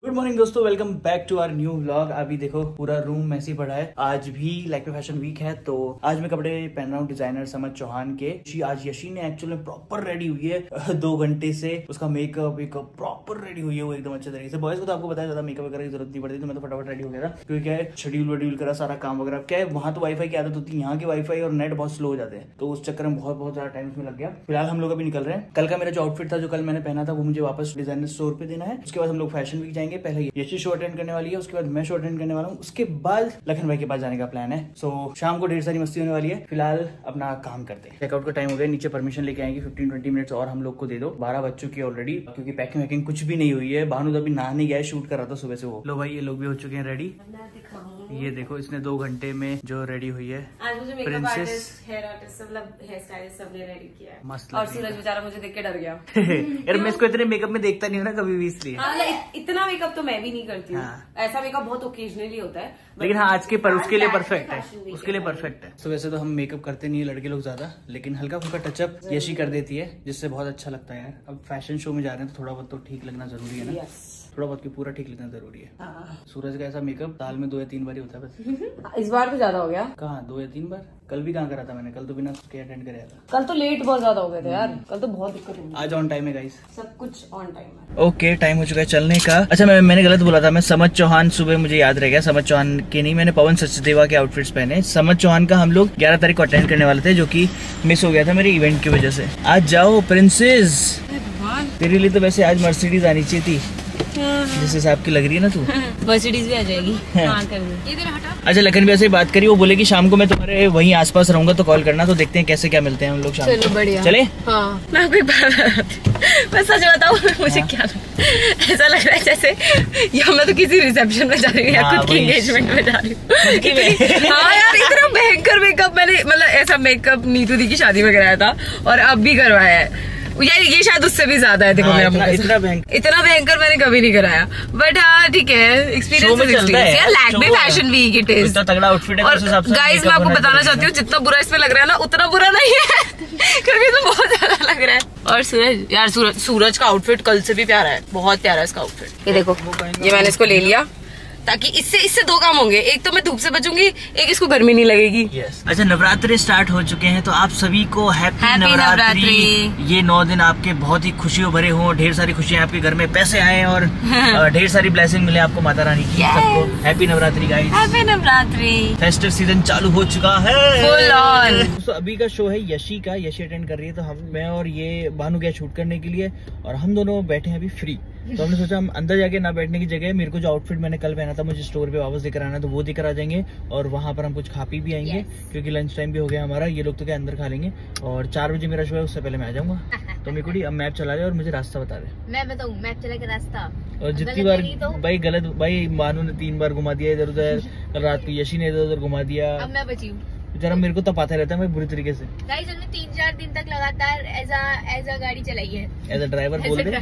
Good morning दोस्तों, welcome back to our new vlog. अभी देखो पूरा रूम ऐसे ही पड़ा है। आज भी लैक्मे फैशन वीक है तो आज मैं कपड़े पहन रहा हूँ डिजाइनर समझ चौहान के। आज यशी ने एक्चुअली प्रॉपर रेडी हुई है 2 घंटे से। उसका मेकअप प्रॉपर रेडी हुई है वो एकदम अच्छे तरीके से। बॉयज को तो आपको बताया ज्यादा मेकअप वगैरह की जरूरत नहीं पड़ती, तो मैं तो फटाफट रेडी हो गया था क्योंकि क्या है शेड्यूल वेड्यूल करा सारा काम वगैरह। क्या है वहाँ तो वाईफाई की आदत होती है, यहाँ की वाईफाई और नेट बहुत स्लो हो जाते हैं, तो उस चक्कर में बहुत ज्यादा टाइम उसमें लग गया। फिलहाल हम लोग अभी निकल रहे हैं। कल का मेरा जो आउटफिट था जो कल मैंने पहना था वो मुझे वापस डिजाइनर स्टोर पे देना है। उसके बाद हम लोग फैशन वीक जाएंगे। पहले यशी शो अटेंड करने वाली है, उसके बाद मैं शो अटेंड करने वाला हूँ। उसके बाद लखन भाई के पास जाने का प्लान है। सो शाम को ढेर सारी मस्ती होने वाली है। फिलहाल अपना काम करते हैं। चेकआउट का टाइम हो गया, नीचे परमिशन लेके आएंगे 15-20 मिनट्स और हम लोग को दे दो। 12 बज चुकी है ऑलरेडी क्योंकि पैकिंग वैकिंग कुछ भी नहीं हुई है। भानु तो अभी नहाने गया है, शूट कर रहा था सुबह से वो। लो भाई ये लोग भी हो चुके हैं रेडी। ये देखो इसने 2 घंटे में जो रेडी हुई है। आज मुझे मेकअप आर्टिस्ट, हेयर आर्टिस्ट, मतलब हेयर स्टाइलिस्ट सबने रेडी किया है। मस्त। और सूरज बेचारा मुझे देख के डर गया। यार मैं इसको इतने मेकअप में देखता नहीं हूँ ना कभी भी, इसलिए। इतना मेकअप तो मैं भी नहीं करती हूँ। ऐसा मेकअप बहुत ओकेजनली होता है, लेकिन हाँ आज के पर उसके लिए परफेक्ट है, उसके लिए परफेक्ट है। तो वैसे तो हम मेकअप करते नहीं है लड़के लोग ज्यादा, लेकिन हल्का फुल्का टचअप यशी कर देती है जिससे बहुत अच्छा लगता है यार। अब फैशन शो में जा रहे हैं तो थोड़ा बहुत तो ठीक लगना जरूरी है ना। थोड़ा बहुत की पूरा ठीक लगना जरूरी है। सूरज का ऐसा मेकअप साल में 2 या 3 बार ही होता है बस। इस बार तो ज्यादा हो गया। कहाँ 2 या 3 बार? कल भी कहाँ करा था मैंने, कल तो बिना उसके अटेंड कराया था। कल तो लेट बहुत ज्यादा हो गए थे यार, कल तो बहुत दिक्कत हुई। आज ऑन टाइम है गाइस, सब कुछ ऑन टाइम है। ओके टाइम हो चुका है चलने का। अच्छा मैंने गलत बोला था, मैं समझ चौहान सुबह मुझे याद रह गया। समझ चौहान के नहीं, मैंने पवन सचदेवा के आउटफिट्स पहने। समझ चौहान का हम लोग 11 तारीख को अटेंड करने वाले थे जो की मिस हो गया था मेरे इवेंट की वजह से। आज जाओ प्रिंसेस, तेरे लिए तो वैसे आज मर्सिडीज आनी चाहिए थी जिस हिसाब की लग रही है ना तू। मर्सिडीज भी आ जाएगी। अच्छा लखन भैया से बात करी, वो बोले कि शाम को मैं तुम्हारे वहीं आसपास रहूंगा तो कॉल करना। तो देखते हैं कैसे क्या मिलते हैं हम लोग शाम को। बढ़िया चले। हाँ। मैं आपको एक बात मैं सच बताऊं, मुझे क्या ऐसा लग रहा है जैसे या मैं तो किसी रिसेप्शन में जा रही हूँ या खुद की एंगेजमेंट में जा रही हूँ। हाँ यार इतना भयंकर मेकअप मैंने, मतलब ऐसा मेकअप नीतू दी की शादी में कराया था और अब भी करवाया है यार। ये शायद उससे भी ज्यादा है। देखो मेरा इतना भयंकर मैंने कभी नहीं कराया, बट हाँ ठीक है, experience Lakme fashion week it is. तगड़ा आउटफिट है। और गाइस मैं आपको बताना चाहती हूँ जितना बुरा इसमें लग रहा है ना उतना बुरा नहीं है क्योंकि तो बहुत ज्यादा लग रहा है। और सूरज यार, सूरज का आउटफिट कल से भी प्यारा है, बहुत प्यारा है इसका आउटफिट। ये देखो ये मैंने इसको ले लिया ताकि इससे 2 काम होंगे, एक तो मैं धूप से बचूंगी, एक इसको गर्मी नहीं लगेगी। अच्छा नवरात्रि स्टार्ट हो चुके हैं तो आप सभी को हैप्पी नवरात्रि। ये 9 दिन आपके बहुत ही खुशियों भरे हों, ढेर सारी खुशियां आपके घर में पैसे आए और ढेर सारी ब्लेसिंग मिले आपको माता रानी की। सबको happy Navratri guys. Happy Navratri. Festive season चालू हो चुका है फुल ऑन। तो अभी का शो है यशी का, यशी अटेंड कर रही है तो मैं और ये भानु गया शूट करने के लिए और हम दोनों बैठे हैं अभी फ्री। तो हमने सोचा हम अंदर जाके ना बैठने की जगह मेरे को जो आउटफिट मैंने कल पहना था मुझे स्टोर पे वापस लेकर आना, तो वो लेकर आ जाएंगे और वहाँ पर हम कुछ खा पी भी आएंगे क्योंकि लंच टाइम भी हो गया हमारा। ये लोग तो क्या अंदर खा लेंगे और 4 बजे मेरा शो है, उससे पहले मैं आ जाऊंगा। तो मेरे अब मैप चला दे और मुझे रास्ता बता दे। मैं बताऊँ मैप चला के रास्ता? और जितनी बार भाई गलत भाई मानू ने 3 बार घुमा दिया इधर उधर, कल रात को यशी ने इधर उधर घुमा दिया। अब मैं बची हूँ जरा, मेरे को तपाता रहता है मैं बुरी तरीके से। गाइस हमने 3-4 दिन तक लगातार एज अ गाड़ी चलाई है, एज अ ड्राइवर बोल दे।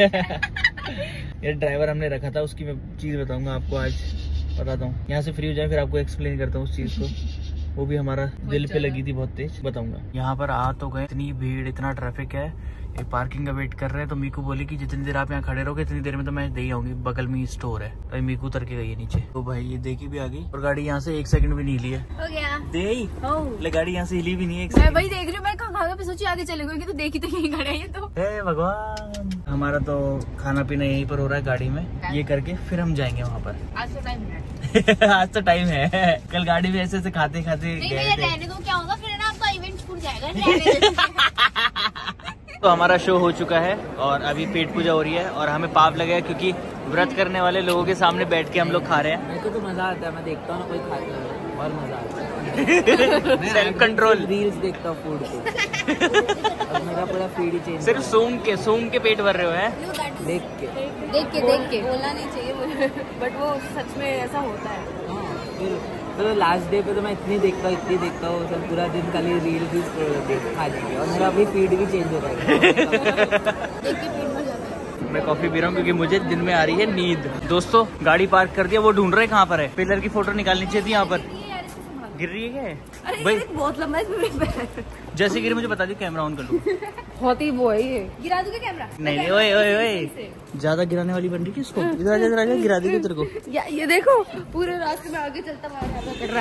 ये ड्राइवर हमने रखा था, उसकी मैं चीज बताऊंगा आपको आज, बताता हूँ। यहाँ से फ्री हो जाए फिर आपको एक्सप्लेन करता हूँ उस चीज को, वो भी हमारा दिल पे लगी थी बहुत तेज, बताऊंगा। यहाँ पर आ तो गए, इतनी भीड़ इतना ट्रैफिक है, एक पार्किंग का वेट कर रहे हैं। तो मीकू बोली कि जितनी देर आप यहाँ खड़े रहोगे इतनी देर में तो मैं दे ही आऊंगी, बगल में ही स्टोर है। तो मीकू उतर के गई है नीचे। तो भाई ये देखी भी आ गई और गाड़ी यहाँ से 1 सेकंड भी नहीं हिली है। हो गया दे गाड़ी यहाँ से हिली भी नहीं है। मैं वही देख रही हूँ, मैं कहाँ पे सोची आगे चले गई तो देखी तो यही गाड़ी है। तो हे भगवान, हमारा तो खाना पीना यहीं पर हो रहा है गाड़ी में। ये करके फिर हम जाएंगे वहाँ पर। आज तो टाइम है आज तो टाइम है। कल गाड़ी में ऐसे खाते खाते रहने दो, क्या होगा फिर ना आपका इवेंट छूट जाएगा। तो हमारा शो हो चुका है और अभी पेट पूजा हो रही है और हमें पाप लगा है क्योंकि व्रत करने वाले लोगों के सामने बैठ के हम लोग खा रहे हैं। मेरे को तो मजा आता है, मैं देखता हूँ ना कोई खाता है और मजा आता है। सेल्फ कंट्रोल, रील्स देखता हूँ फूड को। अब मेरा पूरा फीड ही चेंज। सिर्फ सूंघ के पेट भर रहे हो हैं? देख के बोलना नहीं चाहिए मुझे, बट वो सच में ऐसा होता है। तो लास्ट डे पे तो मैं इतनी देखता हूँ सब पूरा दिन खाली रील्स ही खा जाएंगे और मेरा अभी फीड भी चेंज हो जाएगा। मैं कॉफी पी रहा हूँ क्योंकि मुझे दिन में आ रही है नींद। दोस्तों गाड़ी पार्क कर दिया, वो ढूंढ रहे कहाँ पर है। पिलर की फोटो निकालनी चाहिए थी यहाँ पर। गिर रही है क्या? अरे बहुत लंबा है, जैसे गिरी मुझे बता दी, कैमरा ऑन कर लूँ। बहुत ही वो है ये। गिरा दूंगा कैमरा? नहीं, ओए ओए ओए, ज्यादा गिराने वाली बन रही है इसको। इधर गिरा देगी तेरे को। ये देखो पूरे रास्ते में आगे चलता रहा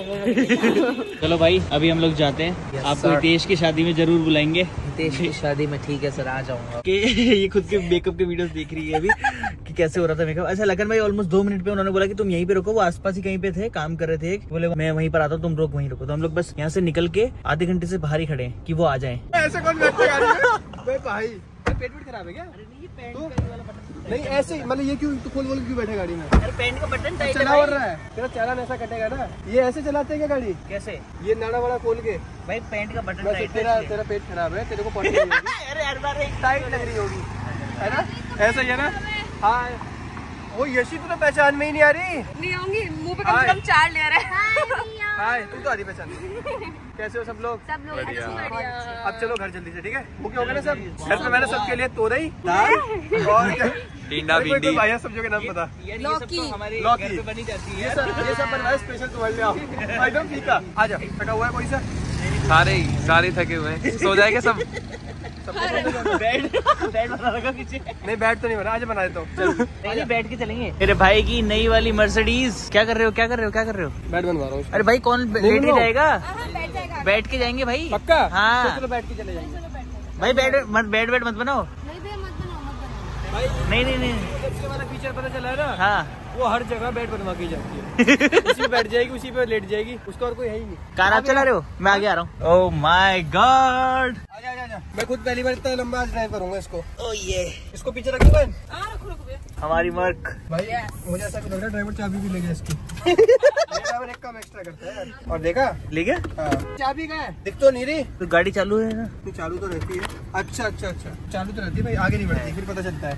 है। चलो भाई, अभी हम लोग जाते हैं। आपको हितेश की शादी में जरूर बुलाएंगे। हितेश की शादी में ठीक है सर, आ जाऊंगा। ये खुद के मेकअप के वीडियोस देख रही है अभी कि कैसे हो रहा था मेकअप। अच्छा लखन भाई ऑलमोस्ट 2 मिनट पे उन्होंने बोला कि तुम यहीं पे रुको, वो आसपास ही कहीं पे थे, काम कर रहे थे। बोले मैं वहीं पर आता हूँ, तुम लोग वहीं रुको। तो हम लोग बस यहाँ से निकल के आधे घंटे से बाहर ही खड़े हैं कि वो आ जाए। ऐसे कौन बैठेगा भाई? पेट खराब है क्या? नहीं ऐसे मतलब ये क्यों खोल क्यों बैठे गाड़ी में? अरे पैंट का बटन टाइट चला हो रहा है, तेरा चालान ऐसा कटेगा ना। ये ऐसे चलाते हैं क्या गाड़ी? कैसे? ये नाड़ा वाड़ा खोल के भाई पैंट का बटन टाइट। तेरा पेट खराब है, तेरे को पॉटी अरे हर बार एक टाइट लग रही होगी, है ना? ऐसा ही है ना? हाँ वो यशी तो पहचान में ही नहीं आ रही। नहीं आऊंगी, मुंह पे कम से कम 4 ले रहा है। हाय, तू तो आ रही पहचान। कैसे हो सब लोग? बढ़िया। अब चलो घर जल्दी से, ठीक है? वो क्या हो गया ना सब घर पे मैंने सबके लिए तोरई दाल और टिंडा भिंडी भाई सब्जियों के नाम पता। लौकी हमारे लौकी घर पे बनी जाती है। ये सब बनवाया स्पेशल तुम्हारे लिए। आओ एकदम फीका। आ जा, थका हुआ है कोई सा? सारे थके हुए हैं, सो जाएंगे सब। बैठ बना लगा पीछे। नहीं बैठ तो नहीं बना, आज बना देता हूँ। नहीं बैठ के चलेंगे। मेरे भाई की नई वाली मर्सिडीज। क्या कर रहे हो? बैठ बनवा रहा हूँ। अरे भाई कौन लेट ही जाएगा? बैठ जाएगा। बैठ के जाएंगे भाई। पक्का? हाँ चलो बैठ के चले जाएंगे भाई। बैठ मत बनाओ। भाई। नहीं इसके वाला फीचर पता चला है ना? हाँ वो हर जगह बेड बनवा के जाती है। उसी पे बैठ जाएगी, उसी पे लेट जाएगी, उसका और कोई है ही नहीं। कार आप चला रहे हो? मैं आगे आ रहा हूँ। ओह माय गॉड, आजा। मैं खुद पहली बार इतना लंबा आज ड्राइव करूंगा इसको। ओह ये इसको पीछे रखी बहन हमारी वर्क। भाई मुझे ऐसा लग रहा है ड्राइवर चाबी भी ले गया इसकी। ड्राइवर एक काम एक्स्ट्रा करता है। और देखा ले गया? हाँ। चाबी कहाँ है? दिख तो नहीं रही। तो गाड़ी चालू है ना? तो चालू तो रहती है। अच्छा चालू तो रहती है भाई, आगे नहीं बढ़ती, फिर पता चलता है।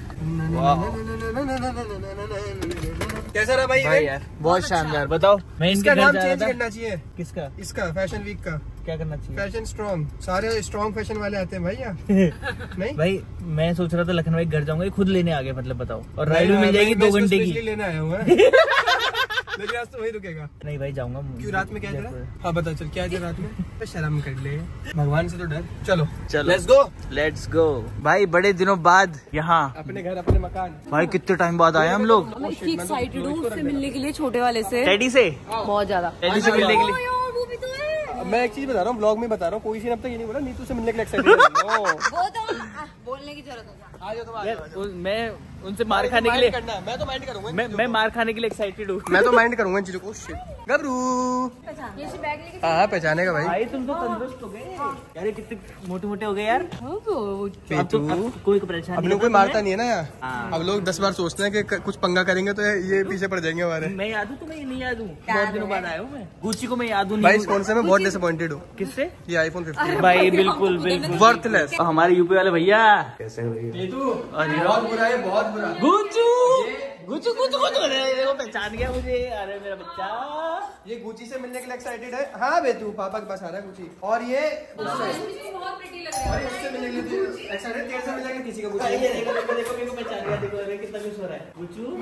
कैसा रहा भाई? यार बहुत शानदार। बताओ मैं इसका नाम चेंज करना चाहिए। किसका? इसका फैशन वीक का क्या करना चाहिए? Fashion strong. सारे स्ट्रॉन्ग फैशन वाले आते हैं भाई यहाँ। नहीं भाई मैं सोच रहा था लखन भाई घर जाऊंगा, खुद लेने आ गए मतलब बताओ। और राइड भी मिल जाएगी 2 घंटे की। लेने आया हुआ लेकिन आज तो वही रुकेगा। नहीं भाई जाऊंगा। क्यों रात में क्या करा? हाँ बता चल क्या है रात में? तो शर्म कर ले, भगवान से तो डर। चलो लेट्स गो भाई। बड़े दिनों बाद यहाँ अपने घर अपने मकान। भाई कितने टाइम बाद आए हम लोग। मैं इतनी एक्साइटेड हूँ उससे मिलने के लिए, छोटे वाले से। टेडी से बहुत ज्यादा। टेडी से मिलने के लिए। वो भी तो है। मैं एक चीज बता रहा हूँ, ब्लॉग में बता रहा हूँ, कोई सी अब तक ये नहीं बोला नीतू से मिलने के लिए एक्साइटेड। वो तो बोलने की जरूरत है। आ जाओ तुम। मैं उनसे मार खाने के लिए करना है। मैं तो माइंड करूंगा। मैं मार खाने के लिए एक्साइटेड हूँ। मैं तो माइंड करूंगा इन चीजों को। गबरू हाँ पहचानेगा भाई। भाई तुम तो तंदुरुस्त हो गए यार, कितने मोटे हो गए यार। अब तो कोई परेशानी अब लोग कोई मारता नहीं है ना यहाँ। अब लोग 10 बार सोचते हैं कि कुछ पंगा करेंगे तो ये पीछे पड़ जाएंगे हमारे। मैं याद हूँ तुम्हें नहीं याद हूँ? बहुत दिनों बाद आया हूँ मैं। गुच्ची को मैं याद हूँ भाई कौन से मैं बहुत डिसअपॉइंटेड हूँ। किससे? ये आईफोन 15 भाई बिल्कुल वर्थलेस। हमारे यूपी वाले भैया कैसे बहुत बुरा है, बहुत बुरा। गुच्चू देखो पहचान गया मुझे। अरे मेरा बच्चा ये गुची से मिलने के लिए एक्साइटेड है। हाँ बेतू पापा के पास आ रहा है गुची। और ये उससे मिलने के लिए एक्साइटेड। तेरे से मिलेगा किसी का गुची। देखो मेरे को पहचान गया। देखो अरे कितना खुश हो रहा है गुच्चू।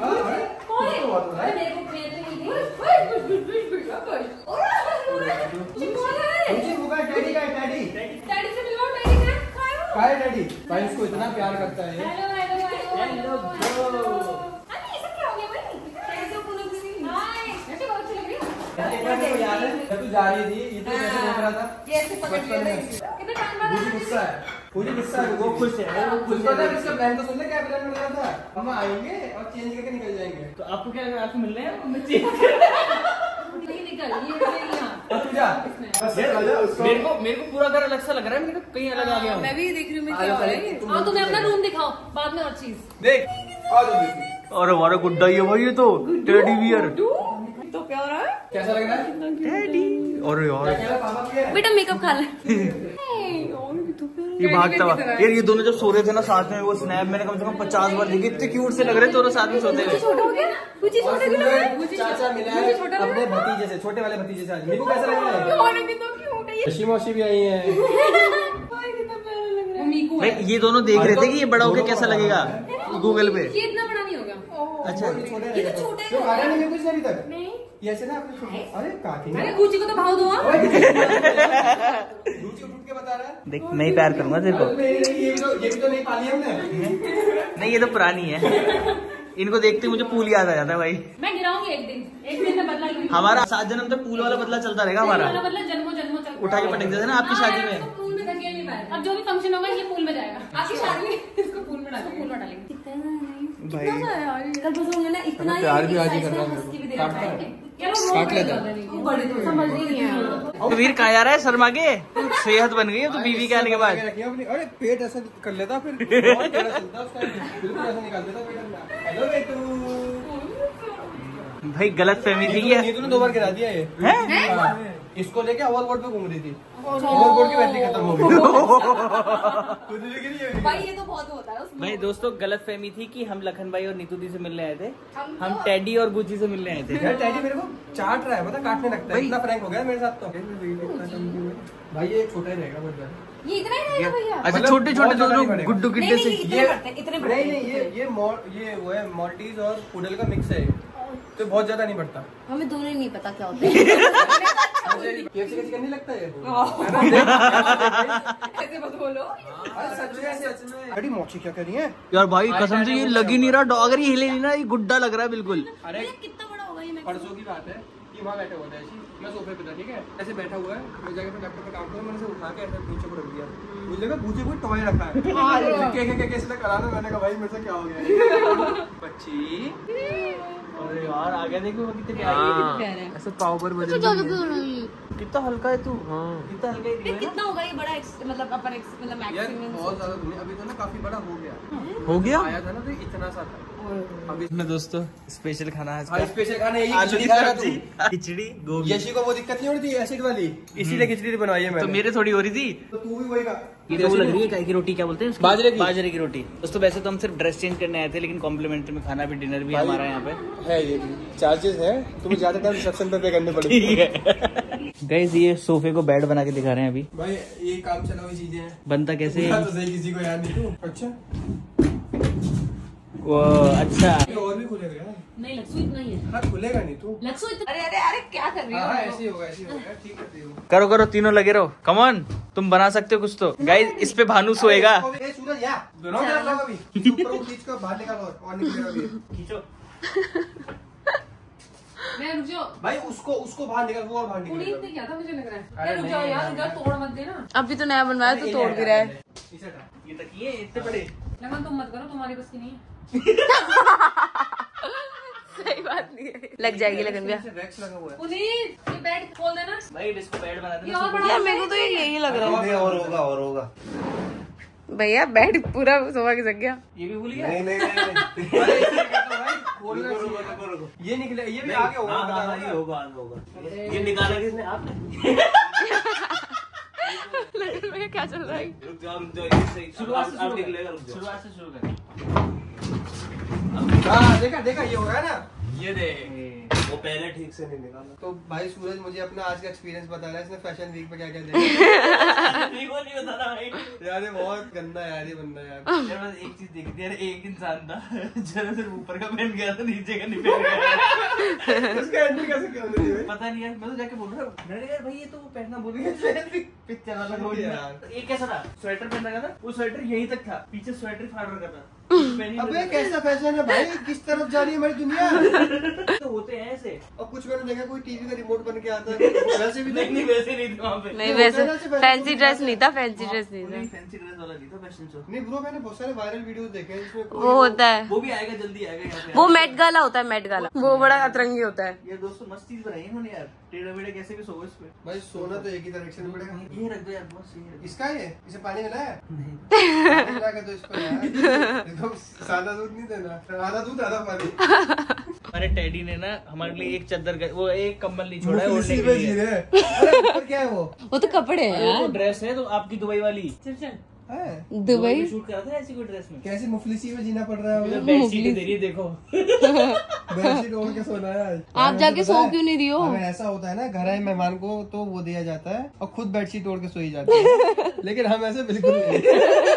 डैडी भाई इसको इतना प्यार करता है। तू जा रही थी, ये तो कैसे देख रहा था बचपन में। मुझे गुस्सा है, वो खुश है। इसका प्लान तो सुन ले, क्या प्लान बना था? हम आएंगे और चेंज करके निकल जाएंगे। तो आपको क्या लग रहा है? आपको मिल रहे हैं? मेरे को पूरा घर अलग सा लग रहा है। मेरे को कहीं अलग आ गया। मैं भी देख रही हूँ। क्या हो रहा है? हाँ तुम्हें अपना रूम दिखाओ, बाद में और चीज देख। अरे हमारा गुड्डा ही है भाई, ये तो टेडी बियर। तो प्यारा है। कैसा लग रहा है? टेडी। अरे यार बेटा मेकअप खा ले। ये भागता हुआ यार। ये दोनों जब सो रहे थे ना साथ में, वो स्नैप मैंने कम से कम 50 बार देखी। इतने क्यूट से लग रहे थे दोनों साथ में सोते हुए। छोटा हो गया कुछ ही छोटा भी चाचा मिला है अपने भतीजे से, छोटे वाले भतीजे से। मेरे को कैसा लग रहा है? ऋषि मौसी भी आई है। भाई ये दोनों देख रहे थे कि ये बड़ा होके कैसा लगेगा गूगल पे। ये इतना बड़ा नहीं होगा। अच्छा ये छोटे तो खाना नहीं है कुछ अभी तक नहीं ये ऐसे ना अपने अरे काटेंगे अरे गुची को तो भाव दो गुची उठ के बता रहा है देख मैं ही प्यार करूंगा तेरे को। ये भी तो नहीं पाली हमने नहीं ये तो पुरानी है। इनको देखते मुझे पूल याद आ जाता है भाई। मैं गिराऊंगी एक दिन में बदला लूंगी। हमारा 7 जन्म तक पूल वाला बदला चलता रहेगा हमारा। बदला जन्मों जन्मों तक उठा के पटक देते ना आपकी शादी में। पूल में धकेल नहीं पाए। अब जो भी फंक्शन होगा ये पूल में जाएगा। आपकी शादी में इसको पूल में डालेंगे। भाई कल परसों होंगे ना इतना प्यार भी आज ही कर रहा है काट लेता समझ नहीं है। तो वीर कहाँ जा रहा है शर्मा के? सेहत बन गई है तो बीवी के आने के बाद। अरे पेट ऐसा कर लेता फिर बिल्कुल ऐसा निकाल देता पेट। हेलो बेटू भाई गलत फहमी थी ये। नीतू ने 2 बार गिरा दिया ये हैं? हाँ, इसको लेके ओवरबोर्ड पे घूम रही थी। ओवरबोर्ड की बैटरी खत्म हो गई। भाई ये तो बहुत होता है उसमें। भाई दोस्तों गलत फहमी थी कि हम लखन भाई और नीतू दी से मिलने आए थे। हम टेडी और गुची से मिलने आए थे। यार टैडी मेरे को चाट रहा है पता काटने लगता है। इतना फ्रैंक हो गया मेरे साथ तो भाई ये छोटा ही रहेगा बहुत ये इतना ही रहेगा भैया। अच्छा मतलब छोटे छोटे बहुत जो बड़ा गुड्डू गिड्डे से इतने नहीं नहीं ये वो है मॉल्टीज और पुडल का मिक्स है तो बहुत ज्यादा नहीं बढ़ता। हमें दोनों ही नहीं पता क्या होता है। KFC कैसे करने लगता है ऐसे मत बोलो। सच में बड़ी मोची क्या कर रही है यार भाई कसम से ये लग ही नहीं रहा। अगर ये हिले नहीं ना ये गुड्डा लग रहा है बिल्कुल। अरे कितना बड़ा होगा ये? परसों की बात है कि वहाँ बैठा हुआ था ऐसी मैं सोफे पे था ठीक है ऐसे बैठा हुआ है मैं जाके अपने लैपटॉप पे काम करूँ मैंने उसे उठा के ऐसे नीचे को रख दिया मुझे लगा गुची कोई टॉय रखा है कैसे करा था मैंने कहा भाई मेरे से क्या हो गया बच्ची। अरे यार आगे देखो वो कितने प्यारी है। ऐसा पावर बन कितना हल्का है तू। कितना हल्का है कितना होगा ये बड़ा मतलब अपर मतलब यार मैक्सिमम? बहुत ज्यादा दुनिया अभी तो ना काफी बड़ा हो गया हो गया। आया था ना तो इतना सा था अभी अपने दोस्तों स्पेशल खाना आज का स्पेशल खाना यही आलू की खिचड़ी खाएगा सब्जी तू। खिचड़ी गोभी। यशी को वो दिक्कत नहीं हो रही थी एसिड वाली इसीलिए खिचड़ी बनवाई है तो मैंने मेरे थोड़ी हो रही थी। तो तू भी वही का ये तो वो लग रही है काय की रोटी क्या बोलते हैं उसको? बाजरे की। बाजरे की रोटी। दोस्तों वैसे तो हम सिर्फ ड्रेस चेंज करने आए थे लेकिन कॉम्प्लीमेंट्री में खाना भी डिनर भी हमारा यहाँ पे है। ये चार्जेस है तुम्हें ज्यादा टाइम रिसेप्शन पे करने पड़ेंगे। गाइस ये सोफे को बेड बना के दिखा रहे हैं अभी। भाई ये काम चला हुई चीजें हैं बनता कैसे तो है? सही किसी को याद नहीं तू अच्छा वो अच्छा ये और भी खुलेगा यार नहीं लक्सू इतना ही है। हाँ खुलेगा नहीं तू लक्सू इतना अरे अरे अरे क्या कर रही हो? हाँ ऐसे ही होगा ठीक करती हूँ करो करो तीनों लगे रहो। कम ऑन तुम बना सकते हो कुछ तो। गाइस इस पे भानु सोएगा। सूरज या दोनों में रखो अभी इसे ऊपर वो खींच कर बाहर निकालो और निकलेगा अभी खींचो। मैं रुक जाओ भाई उसको बाहर निकाल वो और बाहर पुनीत निकलेगा ने क्या था मुझे लग रहा है। अरे यार रुक जाओ नहीं, यार नहीं, इधर नहीं। तोड़ मत देना। अभी तो नया बनवाया तो तोड़ भी रहा है। इसे हटा ये तकिए इतने बड़े। लगन तुम मत करो तुम्हारी बस की नहीं है। सही बात नहीं है। लग जाएगी लगन भैया। वैक्स लगा हुआ है पुनीत ये बेड खोल देना। भाई इसको बेड बना ये और देना। बड़ा यार मेरे को तो यही लग रहा है और होगा भैया बेड पूरा सोफा की जगह। ये भी भूल गया। नहीं अरे इसे कहता हूँ भाई खोलना चाहिए। ये निकले ये भी आगे होगा बता रहा हूँ। होगा ये निकाला किसने? आपने। लगन भैया क्या चल रहा है? रुक जाओ ये सही शुरुआत से निकलेगा। शुरुआत से शुरू करें। हाँ देखा ये हो रहा है ना ये दे वो पहले ठीक से नहीं निकाला। तो भाई सूरज मुझे अपना आज का एक्सपीरियंस बता रहा है इसने फैशन वीक पे क्या क्या देखा। नहीं बता रहा भाई। यार ये बहुत गंदा यार ये बंदा यार बस एक चीज देखी थी यार। एक इंसान था जरा सिर्फ ऊपर का पहन गया था नीचे का नहीं पहन गया। उसका एंट्री कैसे कर दी भाई पता नहीं यार। मैं तो जाके बोल रहा हूँ मैंने कहा यार भाई ये तो वो पहनना भूल गया। पिक्चर वाला रोज यार। ये कैसा था? स्वेटर पहन रखा था वो स्वेटर यहीं तक था पीछे स्वेटर फाड़ रखा था। अबे कैसा फैशन है भाई किस तरफ जा रही है हमारी दुनिया। तो होते हैं ऐसे। और कुछ मैंने देखा कोई टीवी का रिमोट बन के आता है वैसे भी नहीं वैसे नहीं थे वहाँ पे। नहीं वैसे फैंसी ड्रेस नहीं था। फैंसी ड्रेस नहीं था। फैंसी ड्रेस वाला नहीं था फैशन शो। नहीं ब्रो मैंने बहुत सारे वायरल वीडियोस देखे हैं जिसमें वो होता है वो भी आएगा जल्दी आएगा यहाँ पे। वो मेट गाला होता है। मेट गाला वो बड़ा अतरंगी होता है। ये दोस्तों मस्त चीज बनाई है इन्होंने यार। टेढ़े मेढ़े कैसे भी सो इस पे। भाई सोना तो एक ही डायरेक्शन में पड़ेगा। ये रख दो यार बहुत सही है। इसका ये इसे पानी मिला है पानी मिला के तो इसको यार एकदम सादा दूध नहीं देना आधा दूध आधा पानी। हमारे टैडी ने ना हमारे लिए एक चादर वो एक कंबल नहीं छोड़ा है ओढ़ने इसी के में जी लिए। रहे हैं। अरे ऊपर क्या है वो तो कपड़े हैं वो यार। ड्रेस है तो आपकी दुबई वाली। चल है? दुबई शूट करा था ऐसी कोई ड्रेस में। कैसी मुफलिसी में जीना पड़ रहा है हमें। बेडशीट दे रही है देखो। बेडशीट ओढ़ के सोना है आज। आप जाके सो क्यों नहीं रही हो? अगर ऐसा होता है ना घर आए मेहमान को तो वो दिया जाता है और खुद बेडशीट ओढ़ के सोई जाती है लेकिन हम ऐसे बिल्कुल नहीं।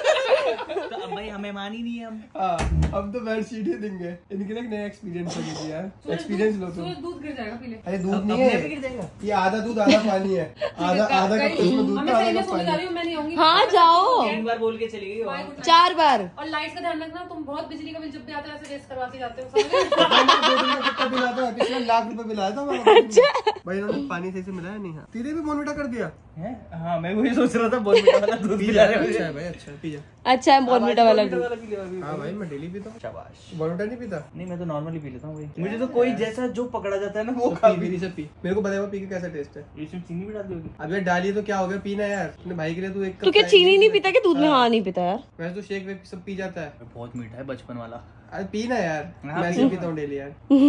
तो अब भाई हमें मान ही नहीं है हम। हाँ, अब तो बेड शीट ही देंगे। इनके लिए एक नया एक्सपीरियंस है यार। एक्सपीरियंस लो तुम। दूध गिर जाएगा पी ले। अरे दूध नहीं है, ये आधा दूध आधा पानी है। आधा कप उसमें दूध का, आधा कप पानी। मैं नहीं आऊंगी। हाँ जाओ, 3 बार बोल के चली गई। 4 बार। और लाइट का ध्यान रखना, तुम बहुत बिजली का बिल जब भी आता है ऐसे वेस्ट करवा के जाते हो। कितना बिल आता है? पिछले लाख रुपए बिल आया था हमारा। भाई इन्होंने पानी सही से मिलाया नहीं। हाँ, तेरे भी बोनविटा कर दिया है? हाँ मैं वही सोच रहा था, बहुत मीठा वाला दूध पिला रहे हो। अच्छा है भाई, अच्छा पी जा। अच्छा है बॉर्नविटा वाला दूध। हाँ भाई मैं डेली पीता हूँ। शाबाश। बोनविटा नहीं पीता? नहीं मैं तो नॉर्मली पी लेता हूँ भाई। मुझे तो कोई जैसा जो पकड़ा जाता है ना वो तो खा पी, मेरी से पी। मेरे को बताया पी के कैसा टेस्ट है। इसमें चीनी भी डाल दोगी? अब यार डालिए तो क्या हो गया, पीना यार। अपने भाई के लिए तू एक तू क्या चीनी नहीं पीता? क्या दूध में? हाँ नहीं पीता यार। वैसे तो शेक वेक सब पी जाता है। बहुत मीठा है बचपन वाला। अरे पीना यार, मैं ऐसे पीता हूँ डेली यार।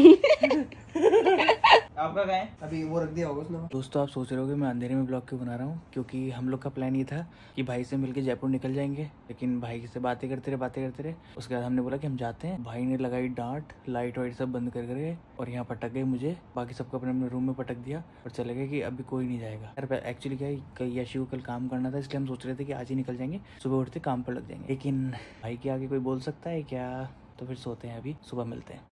आपका क्या है? अभी वो रख दिया होगा उसने। दोस्तों आप सोच रहे हो कि मैं अंधेरे में ब्लॉग क्यों बना रहा हूँ, क्योंकि हम लोग का प्लान ये था कि भाई से मिलके जयपुर निकल जाएंगे, लेकिन भाई से बातें करते रहे। उसके बाद हमने बोला कि हम जाते हैं। भाई ने लगाई डांट, लाइट वाइट सब बंद कर गए और यहाँ पटक गए मुझे। बाकी सबको अपने अपने रूम में पटक दिया और चले गए कि अभी कोई नहीं जाएगा। यार एक्चुअली क्या है, यशी को कल काम करना था, इसलिए हम सोच रहे थे कि आज ही निकल जाएंगे, सुबह उठते काम पर लग जाएंगे। लेकिन भाई के आगे कोई बोल सकता है क्या? तो फिर सोते हैं, अभी सुबह मिलते हैं।